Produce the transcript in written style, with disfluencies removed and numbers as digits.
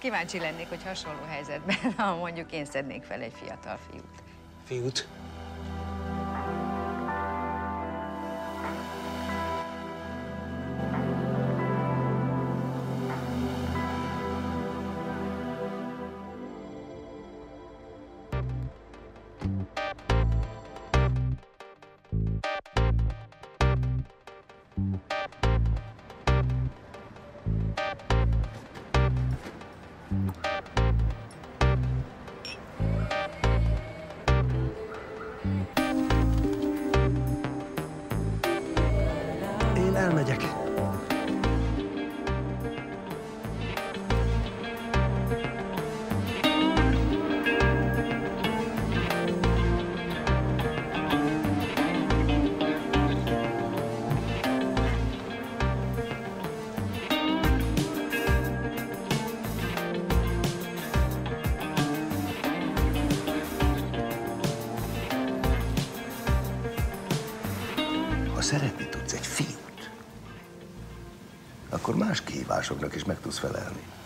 Kíváncsi lennék, hogy hasonló helyzetben, ha mondjuk én szednék fel egy fiatal fiút. Fiút? Én elmegyek. Ha szeretni tudsz egy fiút, akkor más kihívásoknak is meg tudsz felelni.